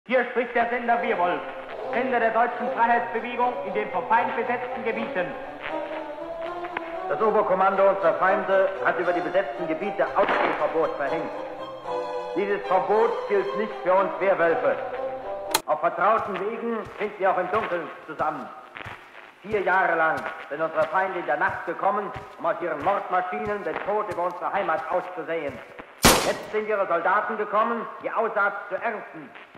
Hier spricht der Sender Bierwolf, Sender der deutschen Freiheitsbewegung in den vom Feind besetzten Gebieten. Das Oberkommando unserer Feinde hat über die besetzten Gebiete Ausgehverbot verhängt. Dieses Verbot gilt nicht für uns Wehrwölfe. Auf vertrauten Wegen finden wir auch im Dunkeln zusammen. 4 Jahre lang sind unsere Feinde in der Nacht gekommen, um aus ihren Mordmaschinen den Tod über unsere Heimat auszusäen. Jetzt sind ihre Soldaten gekommen, die Aussaat zu ernten.